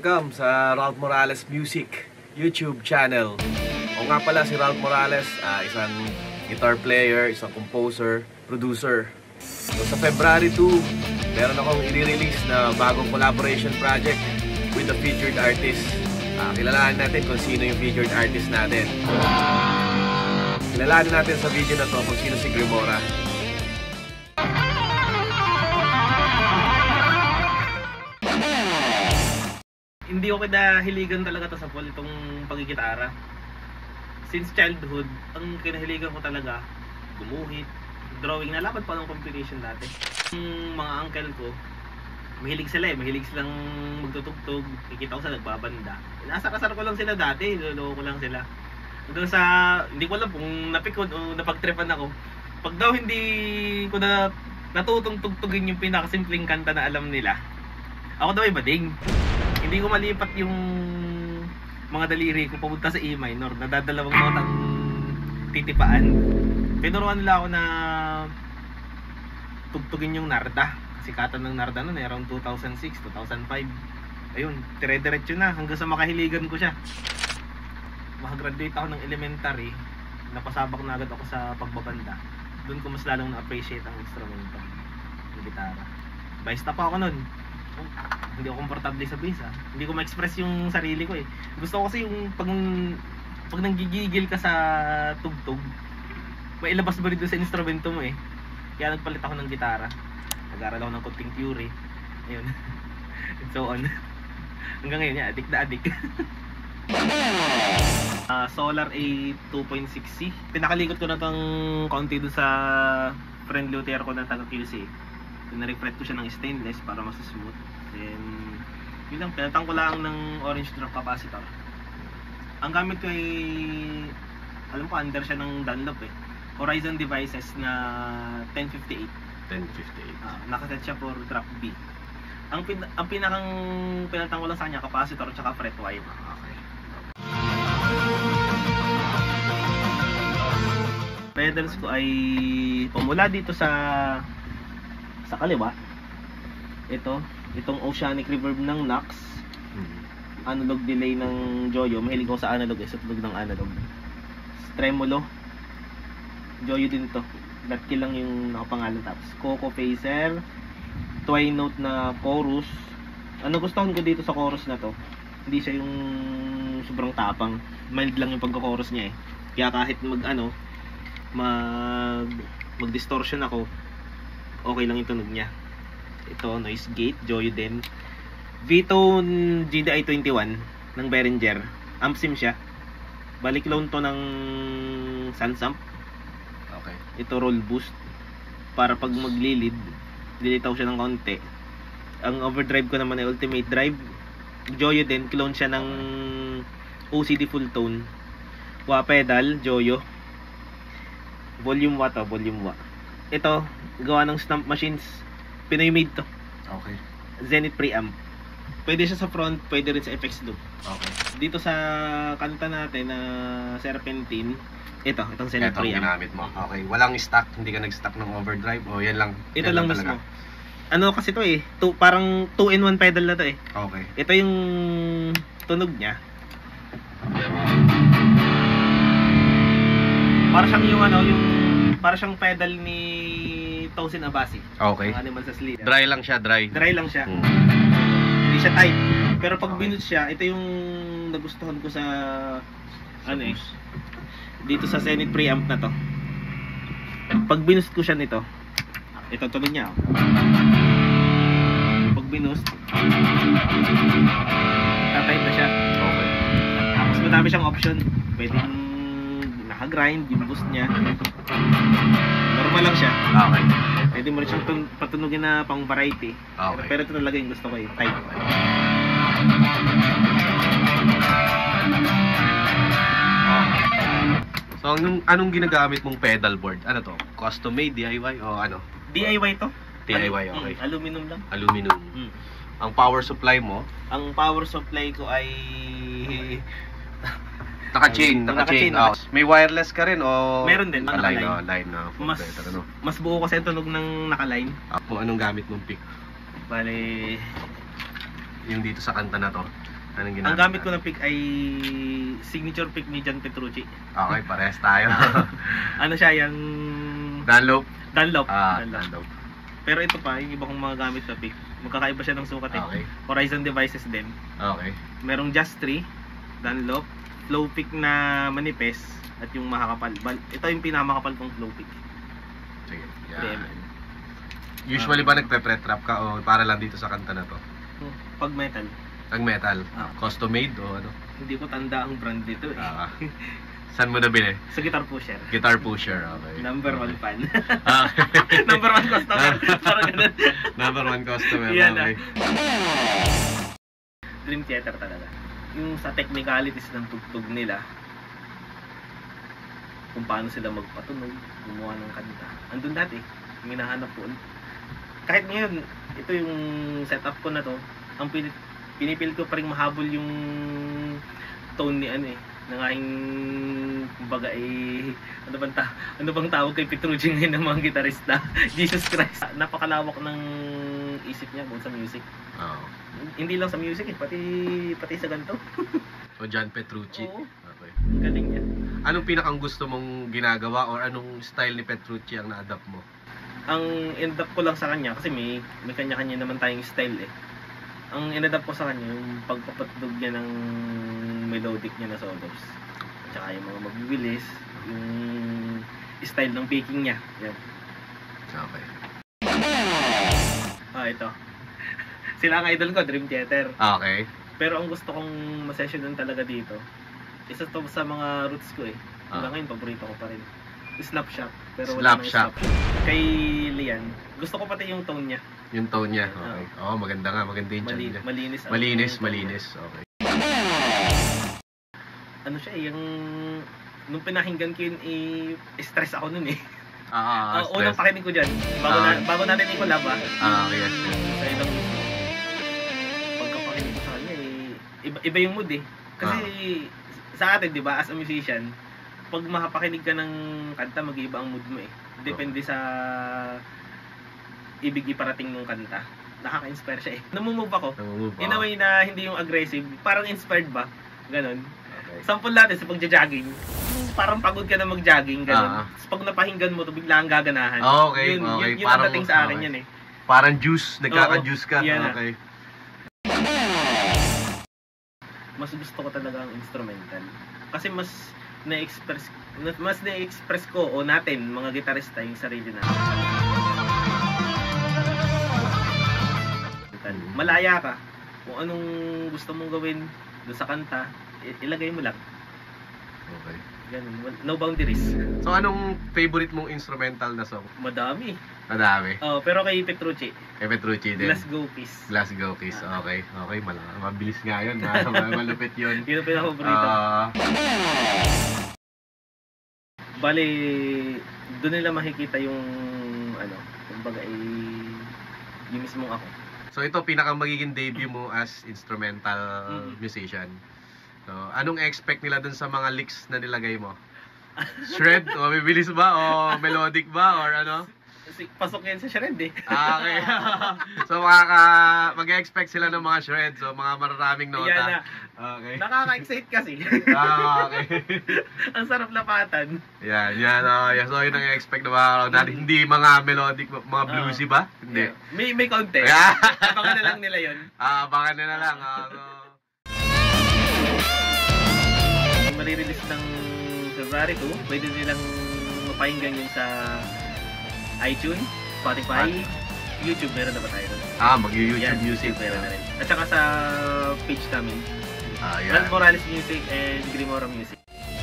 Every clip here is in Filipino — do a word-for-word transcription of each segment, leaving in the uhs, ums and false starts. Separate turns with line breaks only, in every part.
Welcome sa Ralph Morales Music YouTube channel. O nga pala, si Ralph Morales, uh, isang guitar player, isang composer, producer. So sa February two, meron akong i-release na bagong collaboration project with a featured artist. Uh, kilalanin natin kung sino yung featured artist natin. Kilalanin natin sa video na to kung sino si Grimora.
Hindi ako kinahiligan talaga to sa Paul itong pagigitara. Since childhood, ang kinahiligan ko talaga gumuhit, drawing, nalaban pa ng competition dati. Yung mga uncle ko, mahilig sila eh, mahilig silang magtutugtog, kikita ko sa nagbabanda. Inasar-asar ko lang sila dati, niloloko ko lang sila. Hanggang sa, hindi ko alam kung napikon o napagtripan ako. Pag daw hindi ko na natutong tugtugin yung pinakasimpleng kanta na alam nila, ako daw ay bading. Hindi ko malipat yung mga daliri ko papunta sa E minor, nadadalawang notang titipaan. Tinuruan nila ako na tugtugin yung narda. Sikatan ng narda noon, around two thousand six, two thousand five. Ayun, dire-diretso na hanggang sa makahiligan ko siya. Makagraduate ako ng elementary, napasabak na agad ako sa pagbabanda. Doon ko mas lalong na-appreciate ang instrumento, yung gitara. Baista pa ako noon. Oh, hindi ako komportable sa bass, ah. Hindi ko ma-express yung sarili ko eh. Gusto ko kasi yung pag, pag nanggigigil ka sa tugtog, may ilabas ba rin doon sa instrumento mo eh. Kaya nagpalit ako ng gitara. Nag-aral ako ng konting theory. Ayun. And so on. Hanggang ngayon, yeah, addict na addict. uh, Solar A two point six C. Pinakalikot ko na tong konti doon sa friend luthier ko na taga Q C. Pinarefret ko siya ng stainless para mas smooth. Then, yun lang, pinatang ko lang ng orange drop capacitor. Ang gamit ko ay, alam ko, under siya ng Dunlop eh. Horizon Devices na ten fifty-eight.
ten fifty-eight.
Uh, nakaset siya for drop B. Ang, pin ang pinakang pinatang ko lang sa kanya, capacitor at saka fret wire.
Okay.
Pedals ko ay pumula dito sa sa kaliwa. Ito, itong Oceanic Reverb ng Nax. Analog delay ng Joyo. Mahilig ko sa analog, eh, sa tulog ng analog. Tremolo. Joyo din to. Latki lang yung nakapangalan. Tapos Coco Phaser. Twine note na chorus. Ano gustuhan ko dito sa chorus na to? Hindi siya yung sobrang tapang. Mild lang yung pagka-chorus niya eh. Kaya kahit mag ano, mag mag distortion ako, okay lang yung tunog niya. Ito, noise gate, Joyo din. V-Tone G D I twenty-one ng Behringer. Amp sim siya. Balik loan to ng Sansamp.
Okay.
Ito roll boost. Para pag maglilid, lilitaw siya ng konti. Ang overdrive ko naman ay Ultimate Drive. Joyo din, clone siya ng O C D full tone. Wah pedal, Joyo. Volume wa to, volume wa. Ito, gawa ng Stamp Machines. Pinoy made to.
Okay.
Zenith preamp. Pwede siya sa front, pwede rin sa effects loop.
Okay.
Dito sa kanta natin na uh, Serpentine, ito, itong Zenith
Ito
preamp.
ginamit mo. Okay. Walang stock, hindi ka nag-stock ng overdrive o yan lang.
Ito
yan
lang
talaga.
mismo. Ano kasi to eh, two, parang two in one pedal na to eh.
Okay.
Ito yung tunog niya. Para siyang yung ano, yung para siyang pedal ni Tosin Abasi.
Okay.
Ang Animal sa Sleep.
Dry lang siya, dry.
Dry lang siya.
Hmm.
Hindi siya tight. Pero pag binut siya, ito yung nagustuhan ko sa ano eh. Dito sa Zenith preamp na to. Pag binus ko siya nito, ito tunog niya. Oh. Pag binus, tatight na siya.
Okay.
Tapos madami siyang option. Pwedeng naka-grind, yung boost niya. Normal lang siya.
Okay.
Pwede mo rin siyang patunugin na pang variety.
Okay.
Pero ito talaga yung gusto ko eh, tight.
So, anong, anong ginagamit mong pedal board? Ano to? Custom made, D I Y o ano?
D I Y to?
D I Y, okay.
Mm, aluminum lang.
Aluminum.
Mm.
Ang power supply mo?
Ang power supply ko ay
Naka-chain, naka-chain.
Naka-chain.
Oh, may wireless ka rin o
Meron din,
line,
naka-line.
oh, line na full
mas,
better, ano?
mas buo kasi ang tunog ng naka-line.
Ah, kung anong gamit mong pick?
Bale,
yung dito sa kanta na to? Anong ginamit?
Ang gamit ko ng pick ay signature pick ni John Petrucci.
Okay, parehas tayo.
Ano siya, yung
Dunlop?
Dunlop.
Ah,
Dunlop.
Dunlop.
Pero ito pa, yung iba kong mga gamit sa pick. Magkakaiba siya ng sukat eh.
Okay.
Horizon Devices din.
Okay.
Merong Just three, Dunlop, flow pick na manipes, at yung makakapal. Bal- Ito yung pinakamakapal kong flow pick.
Sige.
three
Yan.
millimeter.
Usually ba nagpe-pretrap ka o para lang dito sa kanta na to?
Pag metal,
Ang metal?
Ah.
Custom made o ano?
hindi ko tanda ang brand dito eh.
Ah. Saan mo nabili?
Sa Guitar Pusher.
Guitar Pusher, okay.
Number one fan.
Okay.
Number one customer. Parang ganun.
Number one customer,
Yan
okay.
Dream Theater talaga. Yung sa technicalities ng tugtog nila, kung paano sila magpatunog, gumawa ng kanta. Andun dati, yung hinahanap ko. Kahit ngayon, ito yung setup ko na to, ang pinip pinipil ko pa rin mahabol yung tone ni ano eh, ng aking, kumbaga eh, ano bang, ta ano bang tawag kay Petrucci ngayon ng mga gitarista? Jesus Christ. Napakalawak ng isip niya kung sa music.
Oh.
Hindi lang sa music eh, pati pati sa ganito.
O John Petrucci.
Oo.
Okay.
Ang galing niya.
Anong pinakang gusto mong ginagawa or anong style ni Petrucci ang na-adapt mo?
Ang in-adapt ko lang sa kanya kasi may may kanya-kanya naman tayong style eh. Ang in-adapt ko sa kanya yung pagpapatugtog niya ng melodic niya na solos. At saka yung mga magbibilis, yung style ng picking niya. Yan.
Okay.
Ah, ito. Sila ang idol ko, Dream Theater.
Okay.
Pero ang gusto kong masessionan talaga dito, isa to sa mga roots ko eh. Hanggang
Ah.
ngayon, paborito ko pa rin. Slap Shop. Pero
Slap
wala nang
Shop.
Kay Lian, gusto ko pati yung tone niya.
Yung tone niya. Okay. Oo, oh, maganda nga. Maganda yung
Mali,
tone niya.
malinis. ang-
Malinis,
ang-
malinis. Okay.
Ano siya eh, yung... Nung pinakinggan ko yun, eh, stress ako nun eh.
Ah,
Uh, unang pakinig ko dyan, bago,
Ah.
na, bago natin i-collab ah.
Ah, okay, yes, yes.
Sa ilang pagkapakinig ko sa kanya eh, iba, iba yung mood eh. Kasi sa atin, di ba, as a musician, pag makapakinig ka ng kanta, mag-iiba ang mood mo eh. Depende sa ibig iparating ng kanta. Nakaka-inspire siya eh. Namumove ako.
Namumove
In a way na hindi yung aggressive, parang inspired ba? Ganon.
Okay.
Sample natin sa pagja-jogging. Parang pagod ka na mag-jogging,
Ah.
ganon. Tapos pag napahinggan mo, to bigla ang gaganahan.
Okay,
yun,
okay.
Yun, yun
Parang-
ang dating sa akin
okay.
yan eh.
Parang juice. Nagkaka-juice ka.
Oo, yan na.
Okay.
Mas gusto ko talaga ang instrumental. Kasi mas na-express mas na-express ko o natin, mga gitarista, yung sarili natin. Malaya ka. Kung anong gusto mong gawin doon sa kanta, i- ilagay mo lang.
Okay.
Ganun. Wal- No boundaries.
So, anong favorite mong instrumental na song?
Madami.
Madami.
Oh, pero kay Petrucci,
Kay Petrucci din.
Let's Go Kiss.
Glasgow Kiss. Okay. Okay, mal- mabilis nga yun. Ma- ma- malupit yun.
Yun ang pinaka-favorito.
Ah,
Bali, doon nila makikita yung ano, kumbaga ay yung mismong ako.
so, ito pinakang magiging debut mo as instrumental
Mm.
musician. So, anong expect nila dun sa mga licks na nilagay mo? Shred? O bibilis ba? O melodic ba? Or ano?
Kasi pasok yan sa shred eh.
Ah, okay. So, makaka, mag-expect sila ng mga shred. So, mga mararaming nota.
Yan na.
Okay.
Nakaka-excite kasi.
Ah, okay.
Ang sarap lapatan.
Yan, yan. Uh, yan. So, yun ang expect ng mga crowd natin. Hindi mga melodic, mga bluesy ba? Hindi.
Yeah. May may konti.
Yeah.
Abangan na lang nila yun.
Ah, abangan nila lang. ah, so,
Marirelease ng February two, pwede nilang mapahinggan yun sa iTunes, Spotify, YouTube. Meron na ba tayo doon?
ah, mag-YouTube
Yan,
music.
meron na rin. At saka sa page namin,
Ah, yan.
Ralph Morales Music and Grimora Music.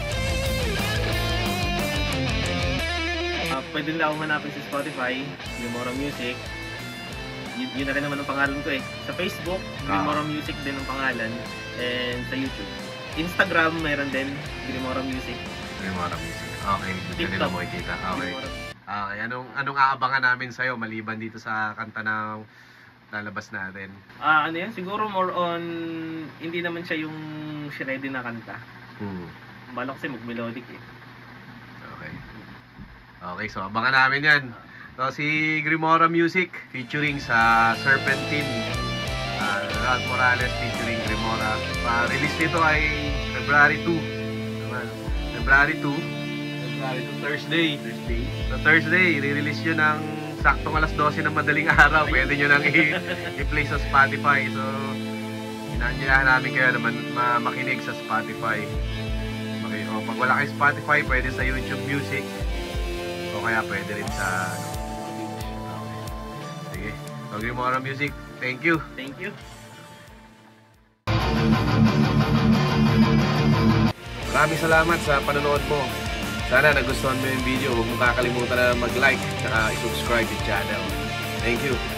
Uh, pwede nila akong hanapin sa Spotify, Grimora Music. Yun, yun na rin naman ang pangalan ko eh. Sa Facebook, Grimora Music din ang pangalan. And sa YouTube. Instagram, meron din, Grimora Music.
Grimora Music. Okay, doon ka nila
TikTok.
mo ikita. Okay.
Grimora.
Okay, anong, anong aabangan namin sa'yo maliban dito sa kanta na lalabas natin?
Ah, ano yan? Siguro more on, hindi naman siya yung shreddy na kanta.
Hmm.
Bala kasi mag-melodic eh.
Okay. Okay, so abangan namin yan. So, si Grimora Music featuring sa Serpentine uh, Ralph Morales featuring Remora. Pa-release nito ay February two. Tama. February two. February two, Thursday. Thursday. So Thursday, i-release yun ng saktong alas dose ng madaling araw. Pwede nyo nang i-play sa Spotify. So, inanyayahan namin kayo naman ma makinig sa Spotify. Okay, o pag wala kayo Spotify, pwede sa YouTube Music. O kaya pwede rin sa ano, okay. Sige. So, Remora Music, thank you.
Thank you.
Maraming salamat sa panonood mo. Sana nagustuhan mo yung video. Huwag mo kakalimutan na mag-like at i-subscribe yung channel. Thank you.